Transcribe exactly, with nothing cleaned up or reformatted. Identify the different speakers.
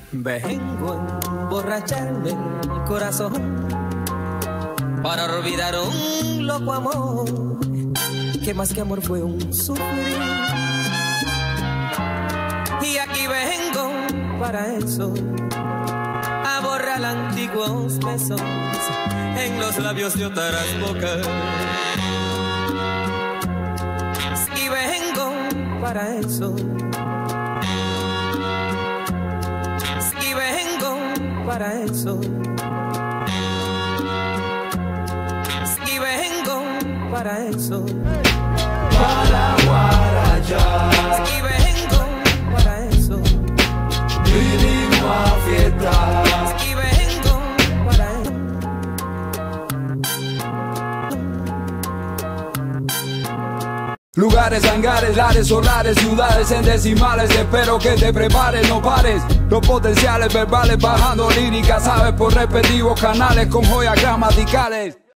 Speaker 1: Vengo a emborracharme el corazón para olvidar un loco amor que más que amor fue un sufrir. Y aquí vengo para eso, a borrar antiguos besos en los labios de otras bocas. Y vengo para eso, y vengo para eso, y vengo para eso,
Speaker 2: para Guarayá,
Speaker 1: y vengo para eso,
Speaker 2: vinimos a fiestar,
Speaker 1: y vengo para eso.
Speaker 2: lugares, hangares, lares, solares, ciudades en decimales. Espero que te prepares, no pares. Los potenciales verbales bajando líricas, sabes, por respectivos canales con joyas gramaticales.